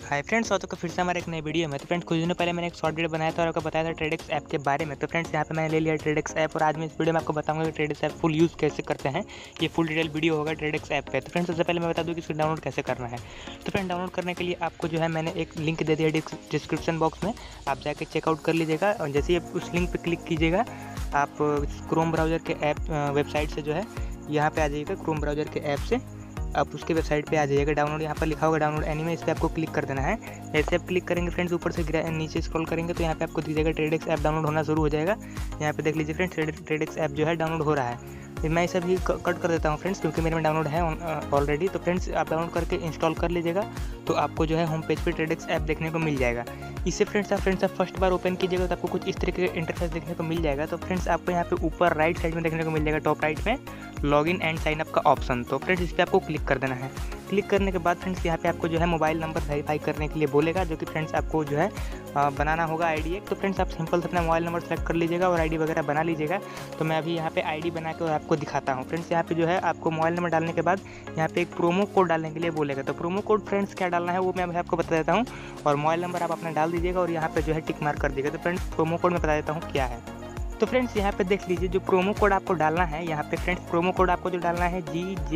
Hi friends, स्वागत है फिर से हमारे एक नए वीडियो में। तो फ्रेंड्स, कुछ दिनों पहले मैंने एक शॉर्ट वीडियो बनाया था और आपको बताया था ट्रेडेक्स ऐप के बारे में। तो फ्रेंड्स, यहाँ पे मैंने ले लिया ट्रेडेक्स ऐप और आज मैं इस वीडियो में आपको बताऊंगा कि ट्रेडेक्स ऐप फुल यूज़ कैसे करते हैं। ये फुल डिटेल वीडियो होगा ट्रेडेक्स ऐप पे। तो फ्रेंड्स, सबसे पहले मैं बता दूँ कि इसको डाउनलोड कैसे करना है। तो फ्रेंड, डाउनलोड करने के लिए आपको जो है मैंने एक लिंक दे दिया डिस्क्रिप्शन बॉक्स में, आप जाके चेकआउट कर लीजिएगा। और जैसे ही उस लिंक पर क्लिक कीजिएगा, आप क्रोम ब्राउज़र के ऐप वेबसाइट से जो है यहाँ पे आ जाइएगा। क्रोम ब्राउज़र के ऐप से आप उसके वेबसाइट पे आ जाइएगा। डाउनलोड यहाँ पर लिखा होगा डाउनलोड एनीमे, इस पर आपको क्लिक कर देना है। जैसे आप क्लिक करेंगे फ्रेंड्स, ऊपर से नीचे स्क्रॉल करेंगे तो यहाँ पे आपको दिख जाएगा ट्रेडेक्स ऐप डाउनलोड होना शुरू हो जाएगा। यहाँ पे देख लीजिए फ्रेंड्स, ट्रेडेक्स ऐप जो है डाउनलोड हो रहा है। मैं इसे भी कट कर देता हूँ फ्रेंड्स, क्योंकि मेरे में डाउनलोड है ऑलरेडी। तो फ्रेंड्स, आप डाउनलोड करके इंस्टॉल कर लीजिएगा तो आपको जो है होम पेज पे ट्रेडेक्स ऐप देखने को मिल जाएगा। इससे फ्रेंड्स आप फर्स्ट बार ओपन कीजिएगा तो आपको कुछ इस तरीके का इंटरफेस देखने को मिल जाएगा। तो फ्रेंड्स, आपको यहाँ पे ऊपर राइट साइड में देखने को मिल जाएगा, टॉप राइट में लॉगिन एंड साइन अप का ऑप्शन। तो फ्रेंड्स, इस पर आपको क्लिक कर देना है। क्लिक करने के बाद फ्रेंड्स, यहाँ पे आपको जो है मोबाइल नंबर वेरीफाई करने के लिए बोलेगा, जो कि फ्रेंड्स आपको जो है बनाना होगा आईडी एक। तो फ्रेंड्स, आप सिंपल से अपना मोबाइल नंबर सेलेक्ट कर लीजिएगा और आईडी वगैरह बना लीजिएगा। तो मैं अभी यहाँ पे आईडी बना के और आपको दिखाता हूँ। फ्रेंड्स, यहाँ पे जो है आपको मोबाइल नंबर डालने के बाद यहाँ पे एक प्रोमो कोड डालने के लिए बोलेगा। तो प्रोमो कोड फ्रेंड्स क्या डालना है वो मैं अभी आपको बता देता हूँ, और मोबाइल नंबर आप अपना डाल दीजिएगा और यहाँ पे जो है टिक मार्क कर दीजिएगा। तो फ्रेंड्स, प्रोमो कोड मैं बता देता हूँ क्या है। तो फ्रेंड्स, यहाँ पे देख लीजिए जो प्रोमो कोड आपको डालना है। यहाँ पे फ्रेंड्स, प्रोमो कोड आपको जो डालना है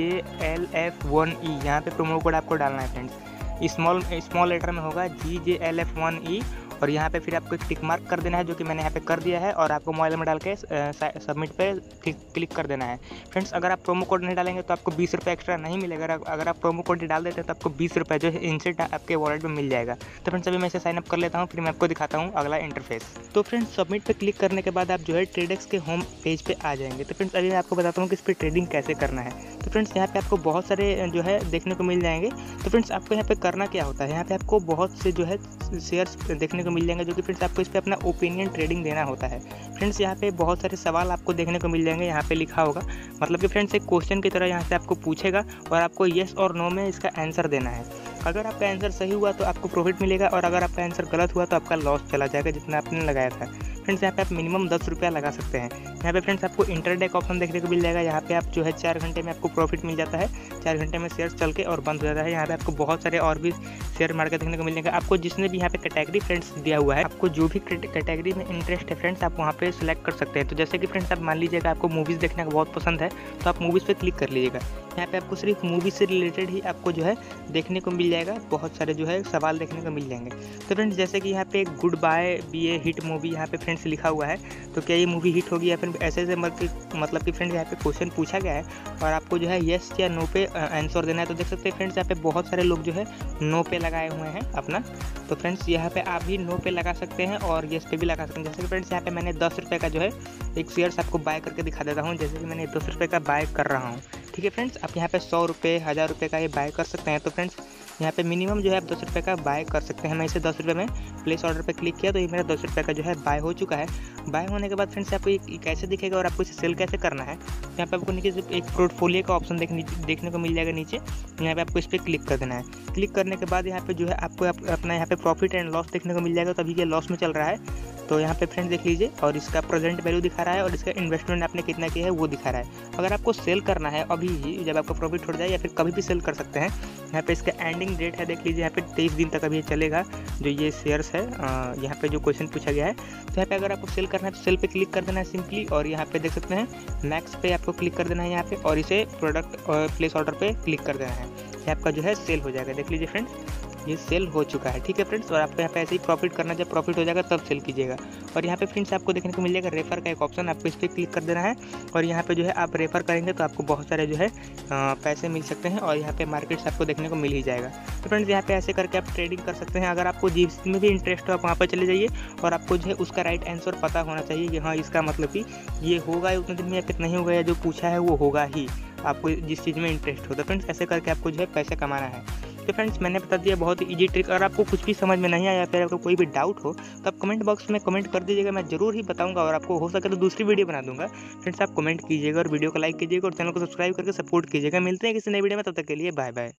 GJLF1E, यहाँ पे प्रोमो कोड आपको डालना है फ्रेंड्स। स्मॉल लेटर में होगा GJLF1E, और यहाँ पे फिर आपको एक टिक मार्क कर देना है, जो कि मैंने यहाँ पे कर दिया है। और आपको मोबाइल में डाल के सबमिट पे क्लिक कर देना है। फ्रेंड्स, अगर आप प्रोमो कोड नहीं डालेंगे तो आपको 20 रुपये एक्स्ट्रा नहीं मिलेगा। अगर आप प्रोमो कोड डाल देते हैं तो आपको 20 रुपये जो है इंस्टेंट आपके वॉलेट में मिल जाएगा। तो फ्रेंड्स, अभी मैं इसे साइन अप कर लेता हूँ, फिर मैं आपको दिखाता हूँ अगला इंटरफेस। तो फ्रेंड्स, सबमिट पे क्लिक करने के बाद आप जो है ट्रेडेक्स के होम पेज पे आ जाएंगे। तो फ्रेंड्स, अभी मैं आपको बताता हूँ कि इस पर ट्रेडिंग कैसे करना है। तो फ्रेंड्स, यहाँ पे आपको बहुत सारे जो है देखने को मिल जाएंगे। तो फ्रेंड्स, आपको यहाँ पे करना क्या होता है, यहाँ पे आपको बहुत से जो है शेयर्स देखने को मिल जाएंगे, जो कि फ्रेंड्स आपको इस पर अपना ओपिनियन ट्रेडिंग देना होता है। फ्रेंड्स, यहाँ पे बहुत सारे सवाल आपको देखने को मिल जाएंगे, यहाँ पे लिखा होगा, मतलब कि फ्रेंड्स एक क्वेश्चन की तरह यहाँ से आपको पूछेगा और आपको येस और नो में इसका आंसर देना है। अगर आपका आंसर सही हुआ तो आपको प्रॉफिट मिलेगा, और अगर आपका आंसर गलत हुआ तो आपका लॉस चला जाएगा जितना आपने लगाया था। फ्रेंड्स, यहाँ पे आप मिनिमम 10 रुपया लगा सकते हैं। यहाँ पे फ्रेंड्स आपको इंटरडे का ऑप्शन देखने को मिल जाएगा। यहाँ पे आप जो है 4 घंटे में आपको प्रॉफिट मिल जाता है। 4 घंटे में शेयर चल के और बंद हो जाता है। यहाँ पे आपको बहुत सारे और भी शेयर मार्केट देखने को मिल जाएगा। आपको जिसने भी यहाँ पे कैटेगरी फ्रेंड्स दिया हुआ है, आपको जो भी कैटेगरी में इंटरेस्ट है फ्रेंड्स, आप वहाँ पे सिलेक्ट कर सकते हैं। तो जैसे कि फ्रेंड्स, आप मान लीजिएगा आपको मूवीज़ देखने का बहुत पसंद है, तो आप मूवीज़ पे क्लिक कर लीजिएगा। यहाँ पे आपको सिर्फ मूवी से रिलेटेड ही आपको जो है देखने को मिल जाएगा, बहुत सारे जो है सवाल देखने को मिल जाएंगे। तो फ्रेंड्स, जैसे कि यहाँ पे good bye BA hit movie यहाँ पे फ्रेंड्स लिखा हुआ है, तो क्या ये मूवी हिट होगी या फिर ऐसे मतलब कि फ्रेंड्स यहाँ पे क्वेश्चन पूछा गया है और आपको जो है येस या नो पे आंसर देना है। तो देख सकते हैं फ्रेंड्स, यहाँ पे बहुत सारे लोग जो है नो पे लगाए हुए हैं अपना। तो फ्रेंड्स, यहाँ पे आप भी नो पे लगा सकते हैं और येस पे भी लगा सकते हैं। जैसे कि फ्रेंड्स, यहाँ पे मैंने 10 रुपये का जो है एक शेयर्स आपको बाय करके दिखा देता हूँ। जैसे कि मैंने 10 रुपये का बाय कर रहा हूँ, ठीक है फ्रेंड्स। आप यहाँ पे 100 रुपये 1000 रुपये का ये बाय कर सकते हैं। तो फ्रेंड्स, यहाँ पे मिनिमम जो है आप 10 रुपये का बाय कर सकते हैं। मैं इसे 10 रुपये में प्लेस ऑर्डर पे क्लिक किया तो ये मेरा 10 रुपये का जो है बाय हो चुका है। बाय होने के बाद फ्रेंड्स, आपको ये कैसे दिखेगा और आपको इसे सेल कैसे करना है, यहाँ पे आपको नीचे एक पोर्टफोलियो का ऑप्शन देखने को मिल जाएगा नीचे। यहाँ पे आपको इस पर क्लिक कर देना है। क्लिक करने के बाद यहाँ पे जो है आपको अपना यहाँ पे प्रॉफिट एंड लॉस देखने को मिल जाएगा। तो अभी ये लॉस में चल रहा है, तो यहाँ पे फ्रेंड्स देख लीजिए, और इसका प्रेजेंट वैल्यू दिखा रहा है और इसका इन्वेस्टमेंट आपने कितना किया है वो दिखा रहा है। अगर आपको सेल करना है अभी ही, जब आपका प्रॉफिट हो जाए, या फिर कभी भी सेल कर सकते हैं। यहाँ पे इसका एंडिंग डेट है, देख लीजिए, यहाँ पे 23 दिन तक अभी ये चलेगा जो ये शेयर्स है। यहाँ पे जो क्वेश्चन पूछा गया है, तो यहाँ पे अगर आपको सेल करना है तो सेल पे क्लिक कर देना है सिंपली, और यहाँ पे देख सकते हैं मैक्स पे आपको क्लिक कर देना है यहाँ पे, और इसे प्रोडक्ट प्लेस ऑर्डर पे क्लिक कर देना है। ये आपका जो है सेल हो जाएगा। देख लीजिए फ्रेंड्स, ये सेल हो चुका है, ठीक है फ्रेंड्स। और आपको यहाँ पे ऐसे ही प्रॉफिट करना, जब प्रॉफिट हो जाएगा तब सेल कीजिएगा। और यहाँ पे फ्रेंड्स आपको देखने को मिल जाएगा रेफर का एक ऑप्शन, आपको इस पर क्लिक कर देना है, और यहाँ पे जो है आप रेफर करेंगे तो आपको बहुत सारे जो है पैसे मिल सकते हैं, और यहाँ पे मार्केट्स आपको देखने को मिल ही जाएगा। तो फ्रेंड्स, यहाँ पे ऐसे करके आप ट्रेडिंग कर सकते हैं। अगर आपको जिसमें भी इंटरेस्ट हो आप वहाँ पर चले जाइए, और आपको जो है उसका राइट आंसर पता होना चाहिए कि हाँ, इसका मतलब कि ये होगा उतने दिन में या फिर नहीं होगा, या जो पूछा है वो होगा ही, आपको जिस चीज़ में इंटरेस्ट हो। तो फ्रेंड्स, ऐसे करके आपको जो है पैसे कमाना है। तो फ्रेंड्स, मैंने बता दिया बहुत ईजी ट्रिक। अगर आपको कुछ भी समझ में नहीं आया या फिर आपको कोई भी डाउट हो तो आप कमेंट बॉक्स में कमेंट कर दीजिएगा, मैं जरूर ही बताऊंगा, और आपको हो सके तो दूसरी वीडियो बना दूंगा। फ्रेंड्स, आप कमेंट कीजिएगा और वीडियो को लाइक कीजिएगा और चैनल को सब्सक्राइब करके सपोर्ट कीजिएगा। मिलते हैं किसी नई वीडियो में, तब तक के लिए बाय बाय।